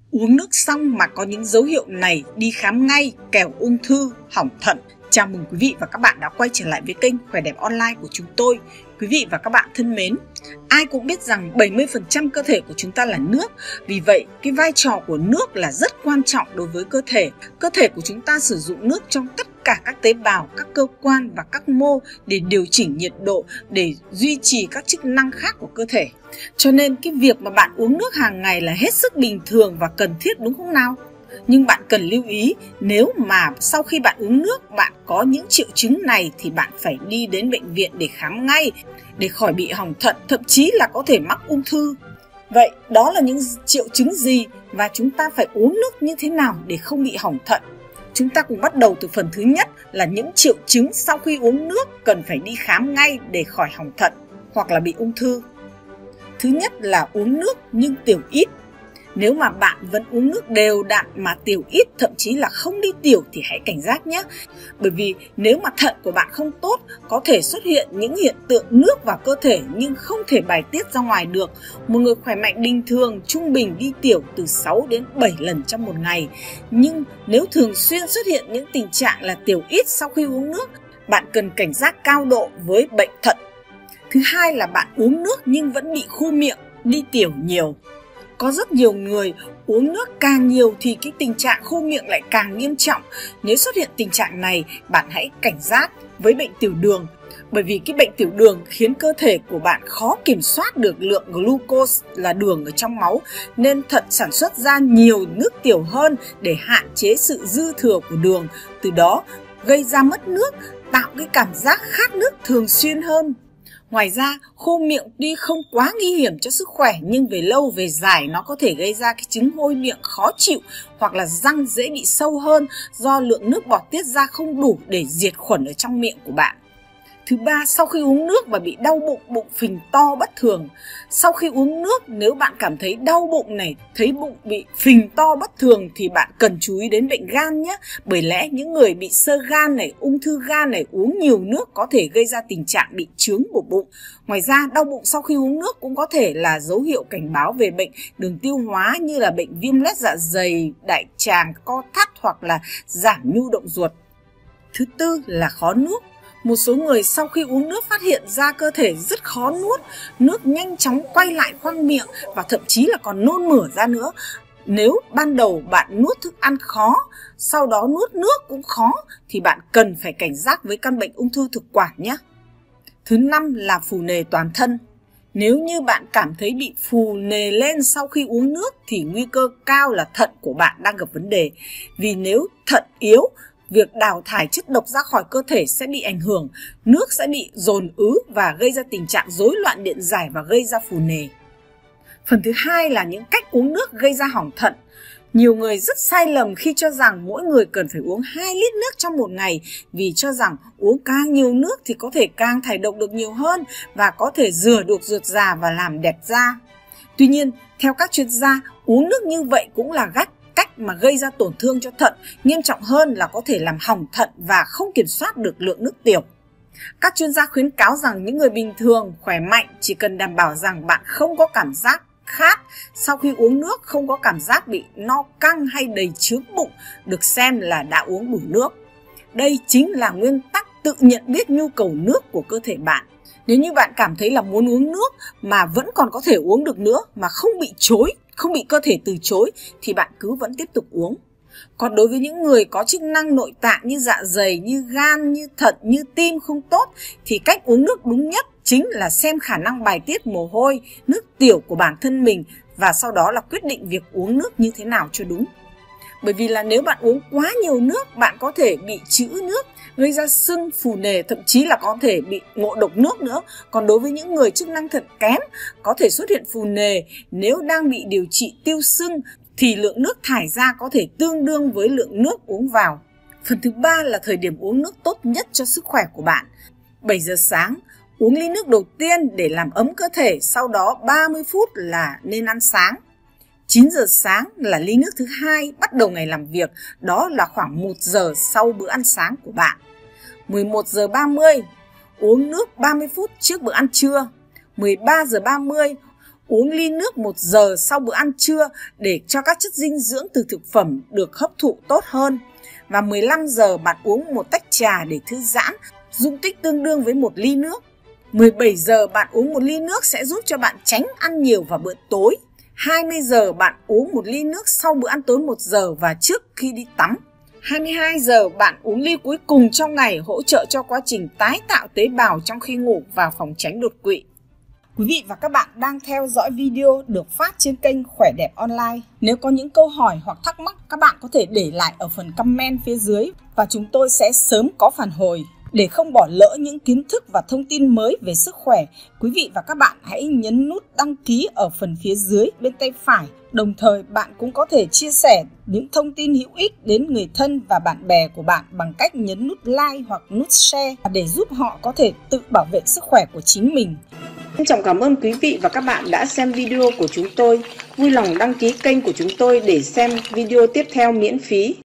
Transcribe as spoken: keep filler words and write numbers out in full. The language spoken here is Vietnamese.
Uống nước xong mà có những dấu hiệu này đi khám ngay, kẻo ung thư, hỏng thận. Chào mừng quý vị và các bạn đã quay trở lại với kênh Khỏe Đẹp Online của chúng tôi. Quý vị và các bạn thân mến, ai cũng biết rằng bảy mươi phần trăm cơ thể của chúng ta là nước. Vì vậy, cái vai trò của nước là rất quan trọng đối với cơ thể. Cơ thể của chúng ta sử dụng nước trong tất cả các tế bào, các cơ quan và các mô để điều chỉnh nhiệt độ, để duy trì các chức năng khác của cơ thể. Cho nên cái việc mà bạn uống nước hàng ngày là hết sức bình thường và cần thiết, đúng không nào? Nhưng bạn cần lưu ý, nếu mà sau khi bạn uống nước bạn có những triệu chứng này thì bạn phải đi đến bệnh viện để khám ngay, để khỏi bị hỏng thận, thậm chí là có thể mắc ung thư. Vậy đó là những triệu chứng gì và chúng ta phải uống nước như thế nào để không bị hỏng thận? Chúng ta cùng bắt đầu từ phần thứ nhất là những triệu chứng sau khi uống nước cần phải đi khám ngay để khỏi hỏng thận hoặc là bị ung thư. Thứ nhất là uống nước nhưng tiểu ít. Nếu mà bạn vẫn uống nước đều đặn mà tiểu ít, thậm chí là không đi tiểu thì hãy cảnh giác nhé. Bởi vì nếu mà thận của bạn không tốt, có thể xuất hiện những hiện tượng nước vào cơ thể nhưng không thể bài tiết ra ngoài được. Một người khỏe mạnh bình thường trung bình đi tiểu từ sáu đến bảy lần trong một ngày. Nhưng nếu thường xuyên xuất hiện những tình trạng là tiểu ít sau khi uống nước, bạn cần cảnh giác cao độ với bệnh thận. Thứ hai là bạn uống nước nhưng vẫn bị khô miệng, đi tiểu nhiều. Có rất nhiều người uống nước càng nhiều thì cái tình trạng khô miệng lại càng nghiêm trọng. Nếu xuất hiện tình trạng này, bạn hãy cảnh giác với bệnh tiểu đường. Bởi vì cái bệnh tiểu đường khiến cơ thể của bạn khó kiểm soát được lượng glucose là đường ở trong máu, nên thận sản xuất ra nhiều nước tiểu hơn để hạn chế sự dư thừa của đường. Từ đó gây ra mất nước, tạo cái cảm giác khát nước thường xuyên hơn. Ngoài ra, khô miệng tuy không quá nguy hiểm cho sức khỏe nhưng về lâu về dài nó có thể gây ra cái chứng hôi miệng khó chịu hoặc là răng dễ bị sâu hơn do lượng nước bọt tiết ra không đủ để diệt khuẩn ở trong miệng của bạn. Thứ ba, sau khi uống nước và bị đau bụng, bụng phình to bất thường. Sau khi uống nước, nếu bạn cảm thấy đau bụng này, thấy bụng bị phình to bất thường thì bạn cần chú ý đến bệnh gan nhé. Bởi lẽ những người bị xơ gan này, ung thư gan này uống nhiều nước có thể gây ra tình trạng bị chướng của bụng. Ngoài ra, đau bụng sau khi uống nước cũng có thể là dấu hiệu cảnh báo về bệnh đường tiêu hóa như là bệnh viêm loét dạ dày, đại tràng, co thắt hoặc là giảm nhu động ruột. Thứ tư là khó nuốt. Một số người sau khi uống nước phát hiện ra cơ thể rất khó nuốt, nước nhanh chóng quay lại khoang miệng và thậm chí là còn nôn mửa ra nữa. Nếu ban đầu bạn nuốt thức ăn khó, sau đó nuốt nước cũng khó thì bạn cần phải cảnh giác với căn bệnh ung thư thực quản nhé. Thứ năm là phù nề toàn thân. Nếu như bạn cảm thấy bị phù nề lên sau khi uống nước thì nguy cơ cao là thận của bạn đang gặp vấn đề. Vì nếu thận yếu, việc đào thải chất độc ra khỏi cơ thể sẽ bị ảnh hưởng, nước sẽ bị dồn ứ và gây ra tình trạng rối loạn điện giải và gây ra phù nề. Phần thứ hai là những cách uống nước gây ra hỏng thận. Nhiều người rất sai lầm khi cho rằng mỗi người cần phải uống hai lít nước trong một ngày, vì cho rằng uống càng nhiều nước thì có thể càng thải độc được nhiều hơn và có thể rửa được ruột già và làm đẹp da. Tuy nhiên, theo các chuyên gia, uống nước như vậy cũng là cách cách mà gây ra tổn thương cho thận, nghiêm trọng hơn là có thể làm hỏng thận và không kiểm soát được lượng nước tiểu. Các chuyên gia khuyến cáo rằng những người bình thường, khỏe mạnh chỉ cần đảm bảo rằng bạn không có cảm giác khát sau khi uống nước, không có cảm giác bị no căng hay đầy chướng bụng, được xem là đã uống đủ nước. Đây chính là nguyên tắc tự nhận biết nhu cầu nước của cơ thể bạn. Nếu như bạn cảm thấy là muốn uống nước mà vẫn còn có thể uống được nữa mà không bị chối, không bị cơ thể từ chối thì bạn cứ vẫn tiếp tục uống. Còn đối với những người có chức năng nội tạng như dạ dày, như gan, như thận, như tim không tốt thì cách uống nước đúng nhất chính là xem khả năng bài tiết mồ hôi, nước tiểu của bản thân mình và sau đó là quyết định việc uống nước như thế nào cho đúng. Bởi vì là nếu bạn uống quá nhiều nước, bạn có thể bị trữ nước, gây ra sưng, phù nề, thậm chí là có thể bị ngộ độc nước nữa. Còn đối với những người chức năng thận kém, có thể xuất hiện phù nề nếu đang bị điều trị tiêu sưng thì lượng nước thải ra có thể tương đương với lượng nước uống vào. Phần thứ ba là thời điểm uống nước tốt nhất cho sức khỏe của bạn. bảy giờ sáng, uống ly nước đầu tiên để làm ấm cơ thể, sau đó ba mươi phút là nên ăn sáng. chín giờ sáng là ly nước thứ hai bắt đầu ngày làm việc, đó là khoảng một giờ sau bữa ăn sáng của bạn. mười một giờ ba mươi, uống nước ba mươi phút trước bữa ăn trưa. mười ba giờ ba mươi, Uống ly nước một giờ sau bữa ăn trưa để cho các chất dinh dưỡng từ thực phẩm được hấp thụ tốt hơn. Và mười lăm giờ bạn uống một tách trà để thư giãn, dung tích tương đương với một ly nước. mười bảy giờ bạn uống một ly nước sẽ giúp cho bạn tránh ăn nhiều vào bữa tối. hai mươi giờ bạn uống một ly nước sau bữa ăn tối một giờ và trước khi đi tắm. hai mươi hai giờ bạn uống ly cuối cùng trong ngày, hỗ trợ cho quá trình tái tạo tế bào trong khi ngủ và phòng tránh đột quỵ. Quý vị và các bạn đang theo dõi video được phát trên kênh Khỏe Đẹp Online. Nếu có những câu hỏi hoặc thắc mắc, các bạn có thể để lại ở phần comment phía dưới và chúng tôi sẽ sớm có phản hồi. Để không bỏ lỡ những kiến thức và thông tin mới về sức khỏe, quý vị và các bạn hãy nhấn nút đăng ký ở phần phía dưới bên tay phải. Đồng thời bạn cũng có thể chia sẻ những thông tin hữu ích đến người thân và bạn bè của bạn bằng cách nhấn nút like hoặc nút share để giúp họ có thể tự bảo vệ sức khỏe của chính mình. Trân trọng cảm ơn quý vị và các bạn đã xem video của chúng tôi. Vui lòng đăng ký kênh của chúng tôi để xem video tiếp theo miễn phí.